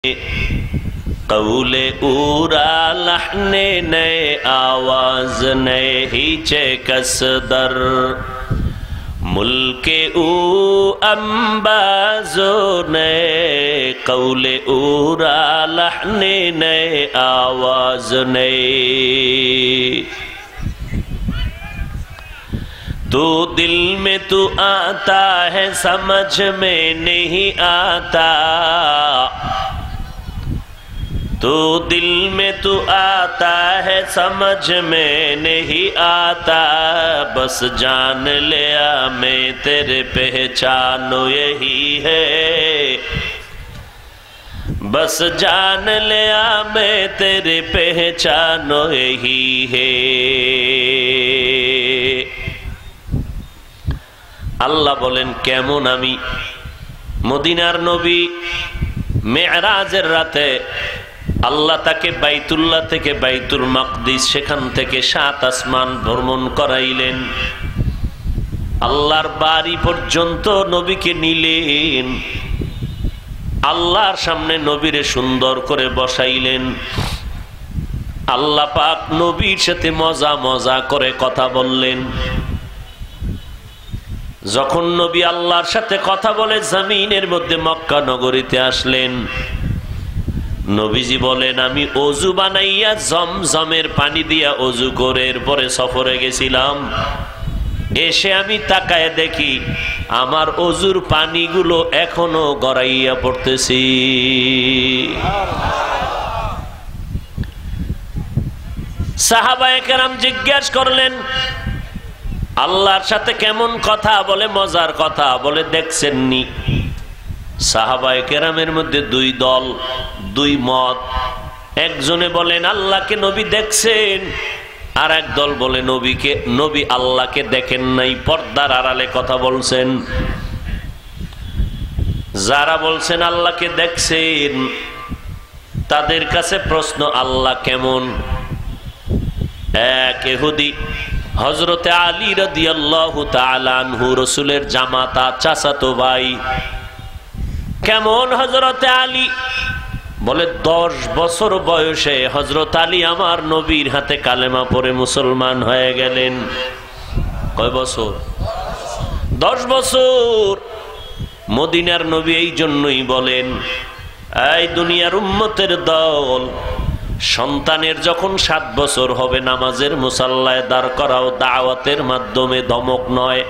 कौले ऊरा लहने नए आवाज नए हिचे कसदर मुल्के ऊ अंबाजो नए कौले ऊरा लहने नए आवाज नए तू दिल में तू आता है समझ में नहीं आता तू दिल में तू आता है समझ में नहीं आता बस जान लिया मैं तेरे पहचानो यही है बस जान लिया मैं तेरे पहचानो यही है। আল্লাহ বলেন কেমন আমি মদিনার নবী মেরাজের রাতে আল্লাহ তাকে বাইতুল্লাহ থেকে বাইতুল মাকদিস সেখান থেকে 7 আসমান ভ্রমণ করাইলেন আল্লাহর বাড়ি পর্যন্ত নবীকে নিলেন আল্লাহর সামনে নবীরে সুন্দর করে বসাইলেন আল্লাহ পাক নবীর সাথে মজা মজা করে কথা বললেন যখন নবী আল্লাহর সাথে কথা বলে জমিনের মধ্যে মক্কা নগরীতে আসলেন নবীজি বলেন আমি ওযু বানাইয়া জমজমের পানি দিয়া ওযু করে এরপরে সফরে গেছিলাম এসে আমি তাকায় দেখি আমার ওযুর পানিগুলো এখনো গড়াইয়া পড়তেছি সাহাবায়ে কেরাম জিজ্ঞাসা করলেন আল্লাহর সাথে কেমন কথা বলে মজার কথা বলে দেখছেননি সাহাবায়ে কেরামের মধ্যে দুই দল দুই মত একজনে বলেন আল্লাহকে নবী দেখছেন আর এক দল বলে নবী আল্লাহকে দেখেন নাই পর্দার আড়ালে কথা বলছেন যারা বলছেন আল্লাহকে দেখছেন তাদের কাছে প্রশ্ন আল্লাহ কেমন এক ইহুদি হযরতে আলী রাদিয়াল্লাহু তাআলা আনহু রাসূলের জামাতা চাচাতো ভাই কেমন হযরতে আলী বলে 10 বছর বয়সে হযরত আলী আমার নবীর হাতে কালেমা পড়ে মুসলমান হয়ে গেলেন কয় বছর 10 বছর মদিনার নবী এই জন্যই বলেন এই দুনিয়ার উম্মতের দল সন্তানের যখন 7 বছর হবে নামাজের মুসাল্লায় দাঁড় করাও দাওয়াতের মাধ্যমে ধমক নয়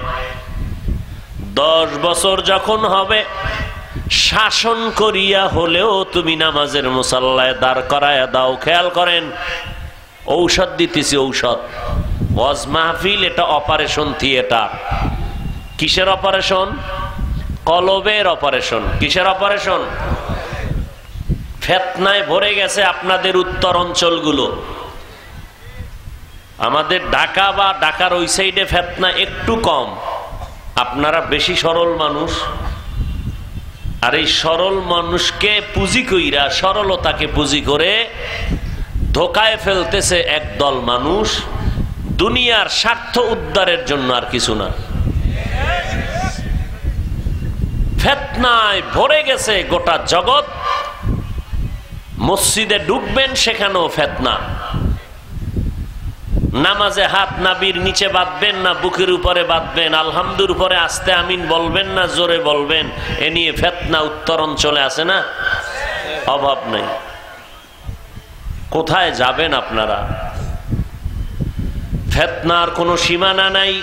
10 বছর যখন হবে শাসন করিয়া হলেও তুমি নামাজের মুসাল্লায় দাঁড় করায়া দাও খেয়াল করেন ঔষধ দিতেছি ঔষধ ওয়াজ মাহফিল এটা অপারেশন থিয়েটার কিসের অপারেশন কলবের অপারেশন কিসের অপারেশন ফিতনায় ভরে গেছে আপনাদের উত্তর অঞ্চলগুলো আমাদের ঢাকা বা ঢাকার ওই সাইডে ফিতনা একটু কম আপনারা বেশি সরল মানুষ আর এই সরল মানুষকে পুঁজি কইরা সরলতাকে পুঁজি করে ধোকায় ফেলতেছে একদল মানুষ দুনিয়ার স্বার্থ উদ্ধারের জন্য আর কিছু না ফিতনায় ভরে গেছে গোটা জগৎ মসজিদে ঢুকবেন সেখানেও ফিতনা নামাজে হাত নাবির নিচে বাঁধবেন না বুকের উপরে বাঁধবেন আলহামদুর উপরে আস্তে আমিন বলবেন না জোরে বলবেন এ নিয়ে ফিতনা উত্তর অঞ্চলে আছে না অভাব নেই কোথায় যাবেন আপনারা ফিতনার কোনো সীমানা নাই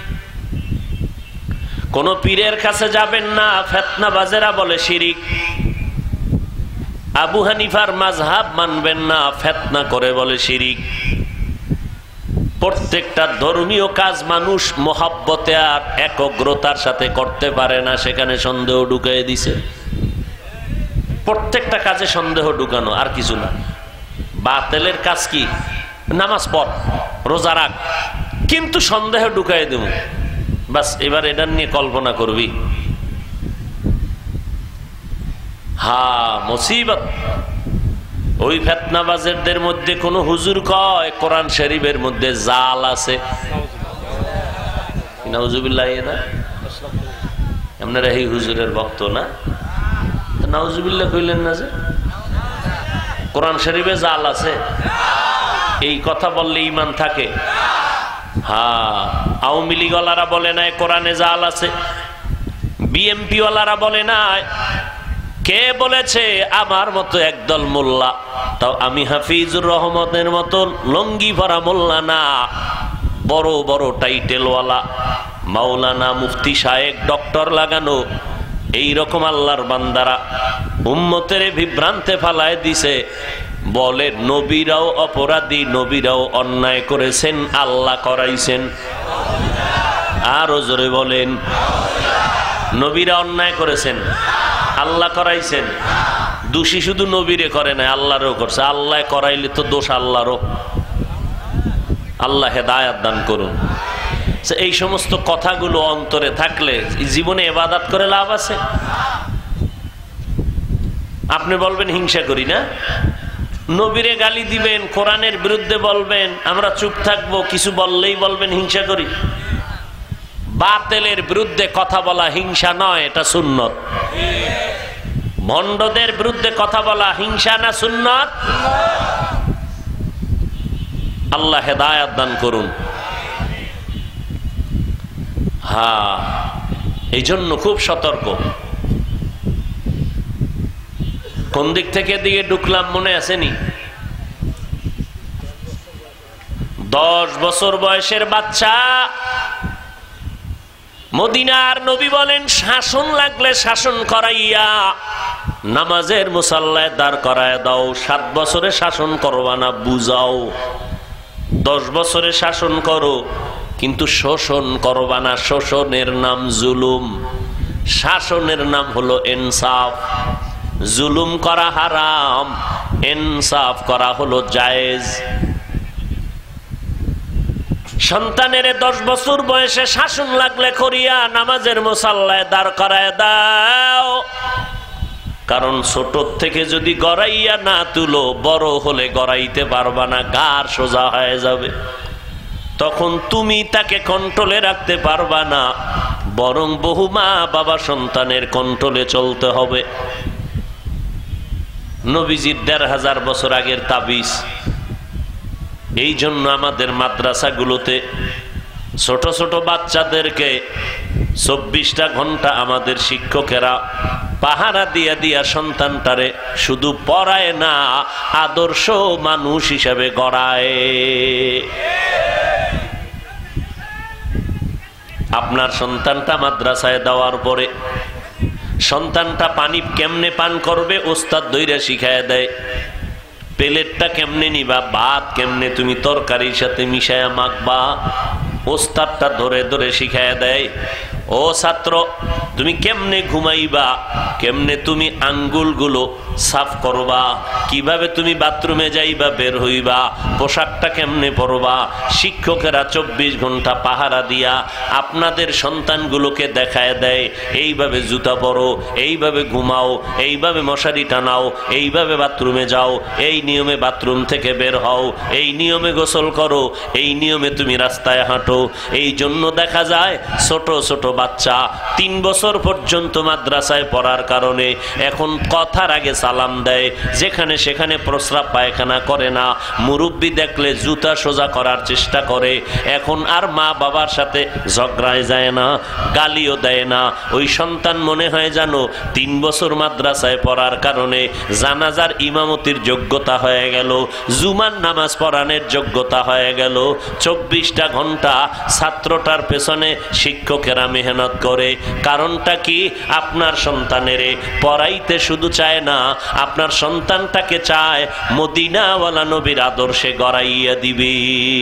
কোন পীরের কাছে যাবেন না ফিতনাবাজেরা বলে শিরিক আবু হানিফার মাযহাব মানবেন না ফিতনা করে বলে শিরিক প্রত্যেকটা ধর্মীয় কাজ মানুষ মহব্বতে আর একগ্রতার সাথে করতে পারে না সেখানে সন্দেহ ঢুকিয়ে দিছে প্রত্যেকটা কাজে সন্দেহ ঢুকানো আর কিছু না বাতিলের কাজ কি নামাজ পড় রোজা রাখ কিন্তু সন্দেহ ঢুকিয়ে দেব বাস এবার এটা নিয়ে কল্পনা করবি হ্যাঁ মুসিবত ওই ফিতনাবাজেরদের মধ্যে কোন হুজুর কয় কোরআন শরীফের মধ্যে জাল আছে নাউজুবিল্লাহ না আপনারা এই হুজুরের ভক্ত না নাউজুবিল্লাহ কইলেন না যে কোরআন শরীফে জাল আছে? এই কথা বললে ঈমান থাকে? হ্যাঁ, আওয়ামী লীগ ওয়ালারা বলে নাই কোরআনে জাল আছে, বিএমপি ওয়ালারা বলে নাই। কে বলেছে? আমার মতো একদল মোল্লা। তাও আমি হাফিজুর রহমানের মতো লঙ্গি ভরা মোল্লা না, বড় বড় টাইটেলওয়ালা মাওলানা, মুফতি সাহেব, ডক্টর লাগানো এই রকম আল্লাহর বান্দারা উম্মতের বিভ্রান্তে ফালায় দিছে। বলে নবীরাও অপরাধী, নবীরাও অন্যায় করেছেন, আল্লাহ করাইছেন। আরো জোরে বলেন, নবীরা অন্যায় করেছেন, আল্লাহ করাইছেন। দোষী শুধু নবীরে করে নাই, আল্লাহরও করছে। আল্লাহ করাইলে তো দোষ আল্লাহরও। আল্লাহ হেদায়াত দান করুন। এই সমস্ত কথাগুলো অন্তরে থাকলে জীবনে ইবাদত করে লাভ আছে? আপনি বলবেন হিংসা করি না, নবীরে গালি দিবেন, কোরআনের বিরুদ্ধে বলবেন, আমরা চুপ থাকবো, কিছু বললেই বলবেন হিংসা করি। বাতিলের বিরুদ্ধে কথা বলা হিংসা নয়, এটা সুন্নত। ভণ্ডদের বিরুদ্ধে কথা বলা হিংসা না সুন্নত? আল্লাহ হেদায়াত দান করুন। হ্যাঁ, এই জন্য খুব সতর্ক। কোন দিক থেকে দিয়ে ঢুকলাম মনে আসেনি? 10 বছর বয়সের বাচ্চা, মদিনার নবী বলেন শাসন লাগলে শাসন করাইয়া নামাজের মুসাল্লায় দাঁড় করায় দাও। 7 বছরে শাসন করবা না, বুঝাও। 10 বছরে শাসন করো, কিন্তু শোষণ করবা না। শোষণের নাম জুলুম, শাসনের নাম হলো ইনসাফ। জুলুম করা হারাম, ইনসাফ করা হলো জায়েজ। সন্তানের 10 বছর বয়সে শাসন লাগলে করিয়া নামাজের মুসাল্লায় দাঁড় করায় দাও। কারণ ছোট থেকে যদি গড়াইয়া না তুলো, বড় হলে গড়াইতে পারবা না, গার সোজা হয়ে যাবে। তখন তুমি তাকে কন্ট্রোলে রাখতে পারবা না, বরং বহু মা বাবা সন্তানের কন্ট্রোলে চলতে হবে। নবীজির 1500 বছর আগের তাবিজ। এই জন্য আমাদের মাদ্রাসাগুলোতে ছোট ছোট বাচ্চাদেরকে 24টা ঘন্টা আমাদের শিক্ষকেরা পাহারা দিয়া দিয়া সন্তানটারে শুধু পড়ায় না, আদর্শ মানুষ হিসাবে গড়ায়। আপনার সন্তানটা মাদ্রাসায় দেওয়ার পরে সন্তানটা পানি কেমনে পান করবে ওস্তাদ দইরা শিখায় দেয়। প্লেটটা কেমনে নিবা, ভাত কেমনে তুমি তরকারির সাথে মিশায়া মাখবা, ওস্তাদটা ধরে ধরে শিখায় দেয়। ও ছাত্র, তুমি কেমনে ঘুমাইবা, কেমনে তুমি আঙ্গুলগুলো সাফ করবা, কিভাবে তুমি বাথরুমে যাইবা বের হইবা, পোশাকটা কেমনে পরবা। শিক্ষকেরা 24 ঘন্টা পাহারা দিয়া আপনাদের সন্তানগুলোকে দেখায় দেয়, এইভাবে জুতা পরো, এইভাবে ঘুমাও, এইভাবে মশারি টানাও, এইভাবে বাথরুমে যাও, এই নিয়মে বাথরুম থেকে বের হও, এই নিয়মে গোসল করো, এই নিয়মে তুমি রাস্তায় হাঁটো। এই জন্য দেখা যায় ছোট ছোট বাচ্চা 3 বছর পর্যন্ত মাদ্রাসায় পড়ার কারণে এখন কথার আগে সালাম দেয়, যেখানে সেখানে প্রস্রাব পায়খানা করে না, মুরব্বি দেখলে জুতা সোজা করার চেষ্টা করে। এখন আর মা বাবার সাথে ঝগড়ায় যায় না, গালিও দেয় না। ওই সন্তান মনে হয় জানো 3 বছর মাদ্রাসায় পড়ার কারণে জানাজার ইমামতির যোগ্যতা হয়ে গেল, জুমার নামাজ পড়ানোর যোগ্যতা হয়ে গেল। 24টা ঘন্টা ছাত্রটার পেছনে শিক্ষকেরা মেহনত করে। কারণটা কি? আপনার সন্তানের পড়াইতে শুধু চায় না, আপনার সন্তানটাকে চায় মদিনাওয়ালা নবীর আদর্শে গড়াইয়া দিবে।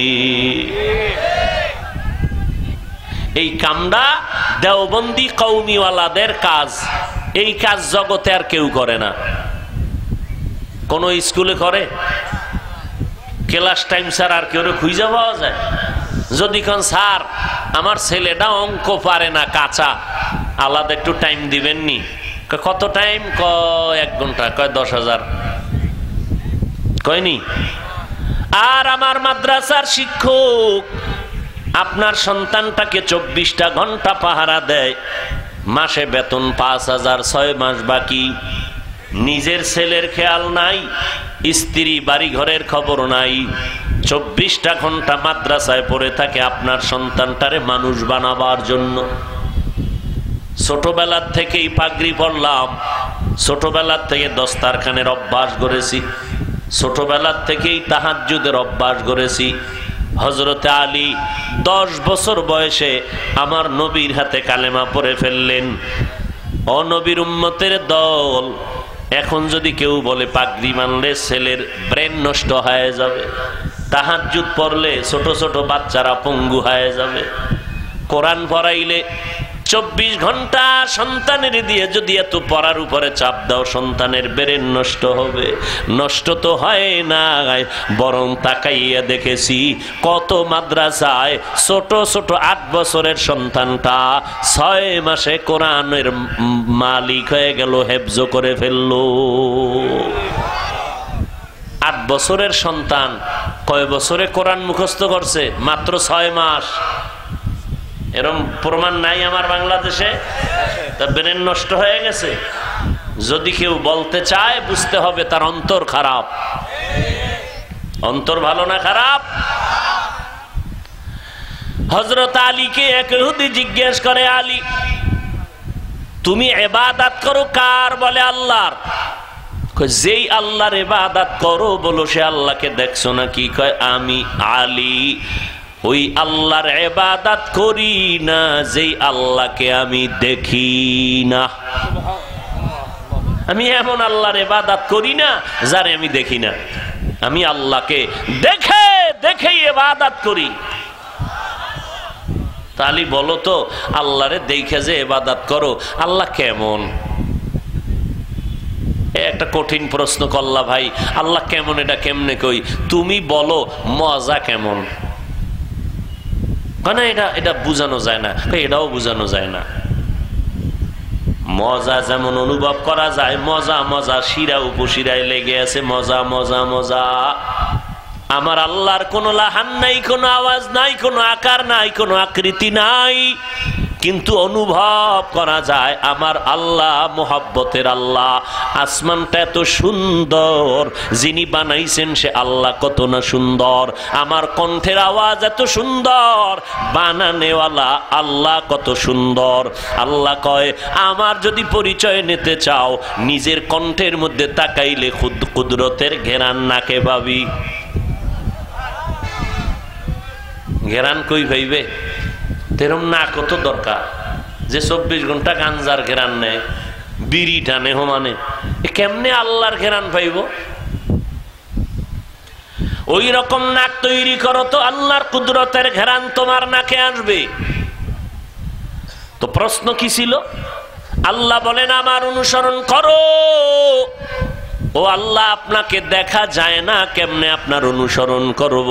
এই কামটা দেওবন্দি কওমিওয়ালাদের কাজ। এই কাজ জগতে আর কেউ করে না। কোন স্কুলে করে? ক্লাস টাইম স্যার আর কেউ খুঁজে পাওয়া যায়? যদি কোন স্যার আমার ছেলেটা অঙ্ক পারে না, কাঁচা, আলাদা একটু টাইম দিবেন নি? কত টাইম? 1 ঘন্টা। 10,000 কয়নি? আর আমার মাদ্রাসার শিক্ষক আপনার সন্তানটাকে 24টা ঘন্টা পাহারা দেয়, মাসে বেতন 5,000, 6 মাস বাকি, নিজের ছেলের খেয়াল নাই, স্ত্রী বাড়ি ঘরের খবর নাই, 24টা ঘন্টা মাদ্রাসায় পড়ে থাকে আপনার সন্তানটারে মানুষ বানাবার জন্য। ছোটবেলার থেকেই পাগড়ি পরলাম, ছোটবেলার থেকে দস্তারখানের অভ্যাস করেছি, ছোটবেলার থেকেই তাহাজ্জুদের অভ্যাস করেছি। হযরতে আলী 10 বছর বয়সে আমার নবীর হাতে কালেমা পড়ে ফেললেন। অনবীর উম্মতের দল, এখন যদি কেউ বলে পাগড়ি মানলে ছেলের ব্রেন নষ্ট হয়ে যাবে, তাহাজ্জুদ পড়লে ছোট ছোট বাচ্চারা পঙ্গু হয়ে যাবে, কোরআন পড়াইলে 24 ঘন্টা সন্তানের দিয়ে যদি এত পড়ার উপরে চাপ দাও, সন্তানের ব্রেন নষ্ট হবে। নষ্ট তো হয় না, বরং তাকাইয়া দেখেছি কত মাদ্রাসায় ছোট ছোট 8 বছরের সন্তানটা 6 মাসে কোরআনের মালিক হয়ে গেল, হেফজ করে ফেললো। 8 বছরের সন্তান কয় বছরে কোরআন মুখস্থ করছে? মাত্র 6 মাস। এরকম প্রমাণ নাই আমার বাংলাদেশে? তা ব্রেন নষ্ট হয়ে গেছে। যদি কেউ বলতে চায়, বুঝতে হবে তার অন্তর খারাপ। অন্তর ভালো না খারাপ? হযরত আলীকে এক ইহুদি জিজ্ঞেস করে, আলী তুমি ইবাদত করো কার? বলে আল্লাহর। যেই আল্লাহর ইবাদত করো বলো সে আল্লাহকে দেখছো নাকি? কয় আমি আলী ওই আল্লাহর ইবাদত করি না যেই আল্লাহকে আমি দেখি না। আমি এমন আল্লাহর ইবাদত করি না যারে আমি দেখি না, আমি আল্লাহকে দেখে দেখে ইবাদত করি। তাহলে বলো তো, আল্লাহরে দেখে যে ইবাদত করো, আল্লাহ কেমন? একটা কঠিন প্রশ্ন করলা ভাই, আল্লাহ কেমন এটা কেমনে কই? তুমি বলো মজা কেমন? না এটা বুঝানো যায় না, এটাও বুঝানো যায় না। মজা যেমন অনুভব করা যায়, মজা মজা শিরা উপশিরায় লেগে আছে, মজা মজা মজা। আমার আল্লাহর কোনো লাহান নাই, কোনো আওয়াজ নাই, কোনো আকার নাই, কোনো আকৃতি নাই, কিন্তু অনুভব করা যায় আমার আল্লাহ মোহাব্বতের আল্লাহ। আসমানটা এত সুন্দর, যিনি বানাইছেন সে আল্লাহ কত না সুন্দর। আমার কণ্ঠের আওয়াজ এত সুন্দর, বানানেওয়ালা আল্লাহ কত সুন্দর। আল্লাহ কয়, আমার যদি পরিচয় নিতে চাও, নিজের কণ্ঠের মধ্যে তাকাইলে কুদরতের ঘেরান নাকে পাবি। ঘেরান কই পাইবে? তেরম না কত দরকার যে 24 ঘন্টা গাঞ্জার ঘেরান নেয়, বিড়ি টানে হোমানে, কেমনে আল্লাহর ঘেরান পাইব? ওই রকম নাক তৈরি করো তো আল্লাহর কুদরতের ঘেরান তোমার নাকে আসবে। তো প্রশ্ন কি ছিল? আল্লাহ বলেন আমার অনুসরণ করো। ও আল্লাহ, আপনাকে দেখা যায় না, কেমনে আপনার অনুসরণ করব?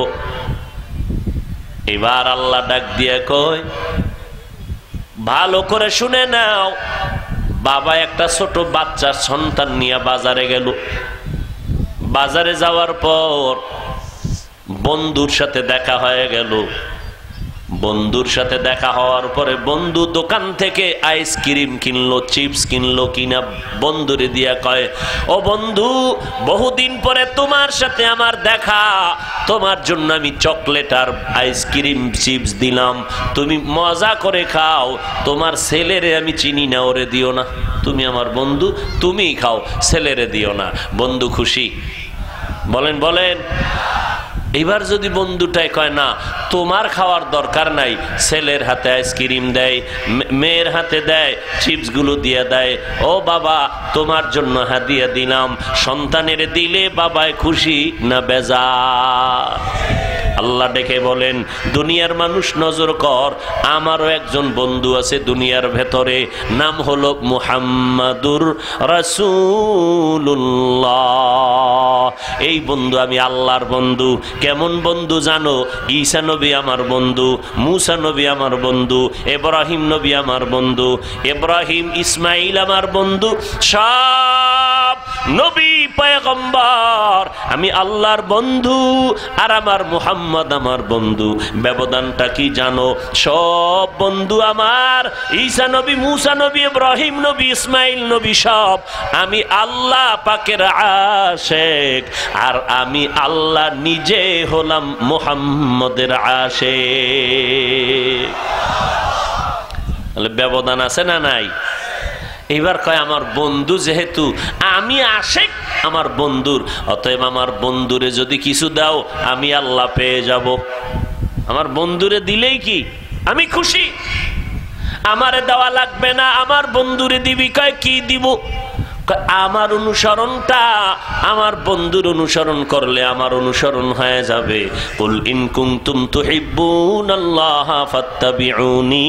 এবার আল্লাহ ডাক দিয়ে কয়, ভালো করে শুনে নাও। বাবা একটা ছোট বাচ্চা সন্তান নিয়ে বাজারে গেল। বাজারে যাওয়ার পর বন্ধুর সাথে দেখা হয়ে গেল। বন্ধুর সাথে দেখা হওয়ার পরে বন্ধু দোকান থেকে আইসক্রিম কিনলো, চিপস কিনলো, কিনা বন্ধুরে দিয়া কয়, ও বন্ধু, বহুদিন পরে তোমার সাথে আমার দেখা, তোমার জন্য আমি চকলেট আর আইসক্রিম চিপস দিলাম, তুমি মজা করে খাও। তোমার ছেলেরে আমি চিনি না, ওরে দিও না, তুমি আমার বন্ধু, তুমিই খাও, ছেলেরে দিও না। বন্ধু খুশি? বলেন বলেন। এবার যদি বন্ধুটাই কয়, না তোমার খাওয়ার দরকার নাই, ছেলের হাতে আইসক্রিম দেয়, মেয়ের হাতে দেয়, চিপস গুলো দিয়ে দেয়, ও বাবা তোমার জন্য হাদিয়া দিলাম, সন্তানের দিলে বাবায় খুশি না বেজার? আল্লাহ ডেকে বলেন, দুনিয়ার মানুষ নজর কর, আমারও একজন বন্ধু আছে দুনিয়ার ভেতরে, নাম হলো মুহাম্মাদুর রাসূলুল্লাহ। এই বন্ধু আমি আল্লাহর বন্ধু। কেমন বন্ধু জানো? ঈসা নবী আমার বন্ধু, মুসা নবী আমার বন্ধু, ইব্রাহিম নবী আমার বন্ধু, ইব্রাহিম ইসমাইল আমার বন্ধু, সব নবী পয়গম্বর আমি আল্লাহর বন্ধু আর আমার মুহাম্মদ আমার বন্ধু, ব্যবধানটা কি জানো? সব বন্ধু আমার, ঈসা নবী, মুসা নবী, ইব্রাহিম নবী, ইসমাইল নবী, সব আমি আল্লাহ পাকের আশিক, আর আমি আল্লাহ নিজে হলাম মুহাম্মদের আশিক। ব্যবধান আছে না নাই? এবার কয় আমার বন্ধু যেহেতু আমি আশিক আমার বন্ধুর, অতএব আমার বন্ধুরে যদি কিছু দাও আমি আল্লাহ পেয়ে যাব। আমার বন্ধুরে দিলেই কি আমি খুশি, আমারে দেওয়া লাগবে না, আমার বন্ধুরে দিবি। কয় কি দিব? আমার অনুসরণটা আমার বন্ধুর অনুসরণ করলে আমার অনুসরণ হয়ে যাবে। কুল ইন কুনতুম তুহিব্বুনাল্লাহ ফাত্তাবিউনি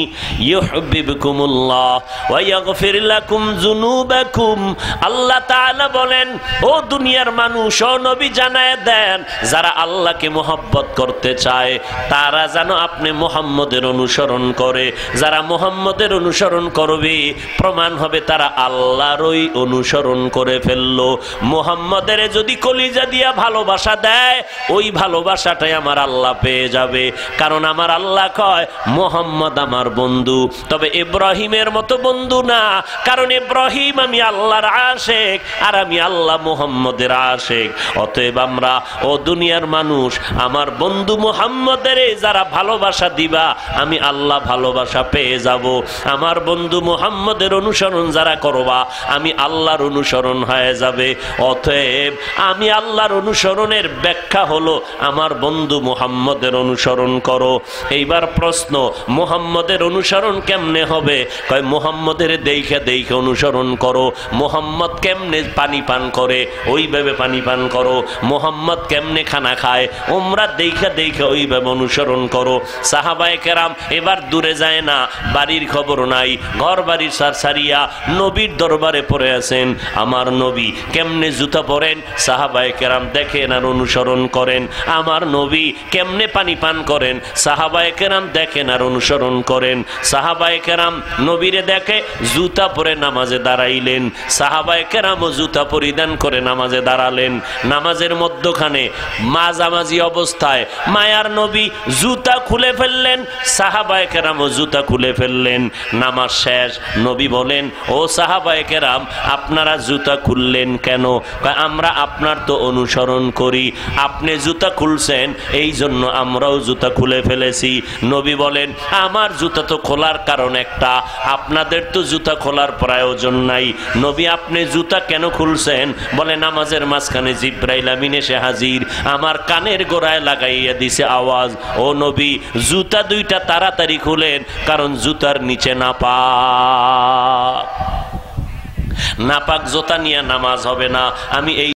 ইউহিব্বুকুমুল্লাহ ওয়া ইয়াগফির লাকুম যুনুবাকুম। আল্লাহ তাআলা বলেন, ও দুনিয়ার মানুষ, ও নবী জানায় দেন, যারা আল্লাহকে মহব্বত করতে চায় তারা যেন আপনি মুহাম্মদের অনুসরণ করে। যারা মুহাম্মদের অনুসরণ করবে প্রমাণ হবে তারা আল্লাহরই অনুসরণ করে ফেললো। মুহাম্মদের যদি কলিজা দিয়া ভালোবাসা দেয়, ওই ভালোবাসাটাই আমার আল্লাহ পেয়ে যাবে। কারণ আমার আল্লাহ কয় মুহাম্মদ আমার বন্ধু, তবে ইব্রাহিমের মতো বন্ধু না, কারণ ইব্রাহিম আমি আল্লাহর আশিক আর আমি আল্লাহ মুহাম্মদের আশিক। অতএব আমরা, ও দুনিয়ার মানুষ, আমার বন্ধু মুহাম্মদের যারা ভালোবাসা দিবা আমি আল্লাহ ভালোবাসা পেয়ে যাব। আমার বন্ধু মুহাম্মদের অনুসরণ যারা করবা আমি আল্লাহর অনুসরণ হয়ে যাবে। অতএব আমি আল্লাহর অনুসরণের ব্যাখ্যা হলো আমার বন্ধু মুহাম্মদের অনুসরণ করো। এইবার প্রশ্ন, মুহাম্মদের অনুসরণ কেমনে হবে? কয় মুহাম্মদের দেখে দেখে অনুসরণ করো। মুহাম্মদ কেমনে পানি পান করে ওইভাবে পানি পান করো। মুহাম্মদ কেমনে খানা খায় ওমরা দেখে দেখে ওইভাবে অনুসরণ করো। সাহাবায়ে কেরাম এবার দূরে যায় না, বাড়ির খবর নাই, ঘর বাড়ির সারিয়া নবীর দরবারে পড়ে আছেন। আমার নবী কেমনে জুতা পরেন সাহাবায়ে কেরাম দেখেন আর অনুসরণ করেন। আমার নবী কেমনে পানি পান করেন সাহাবায়ে কেরাম দেখেন আর অনুসরণ করেন। সাহাবায়ে কেরাম নবীরে দেখে জুতা পরে নামাজে দাঁড়াইলেন, সাহাবায়ে কেরামও জুতা পরিধান করে নামাজে দাঁড়ালেন। নামাজের মধ্যখানে মাঝামাঝি অবস্থায় মায়ার নবী জুতা খুলে ফেললেন, সাহাবায়ে কেরামও জুতা খুলে ফেললেন। নামাজ শেষ, নবী বলেন, ও সাহাবায়ে কেরাম আপনারা জুতা খুললেন কেন? আমরা আপনার তো অনুসরণ করি, আপনি জুতা খুলছেন এই জন্য আমরাও জুতা খুলে ফেলেছি। নবী বলেন, আমার জুতা তো খোলার কারণ একটা, আপনাদের তো জুতা খোলার প্রয়োজন নাই। নবী আপনি জুতা কেন খুলছেন? বলে নামাজের মাঝখানে জিব্রাইল আমিন এসে হাজির, আমার কানের গোড়ায় লাগাইয়া দিছে আওয়াজ, ও নবী জুতা দুইটা তাড়াতাড়ি খুলেন, কারণ জুতার নিচে নাপাক জুতা নিয়ে নামাজ হবে না। আমি এই